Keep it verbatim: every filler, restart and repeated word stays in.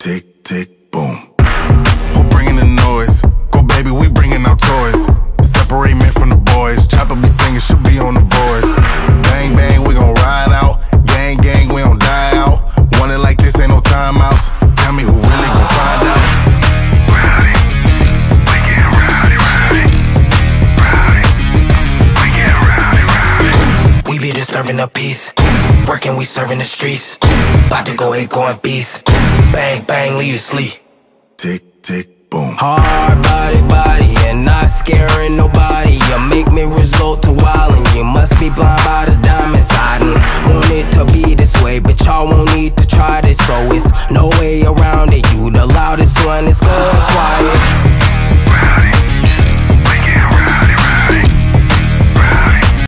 tick, tick, boom. Who bringing the noise? Go baby, we bringing our toys. Separate men from the boys. Chopper be singing, she'll be on the voice. Bang, bang, we gon' ride out. Gang, gang, we don't die out. Want it like this, ain't no timeouts. Tell me who really gon' find out. Rowdy, we get rowdy, rowdy. Rowdy, we get rowdy, rowdy. We be disturbing the peace. Working, we serving the streets. About to go eight, going beast. Bang, bang, leave you sleep. Tick, tick, boom. Hard body, body, and not scaring nobody. You make me resort to wildin'. You must be blind by the diamonds. I done want it to be this way, but y'all won't need to try this. So it's no way around it. You the loudest one, it's good.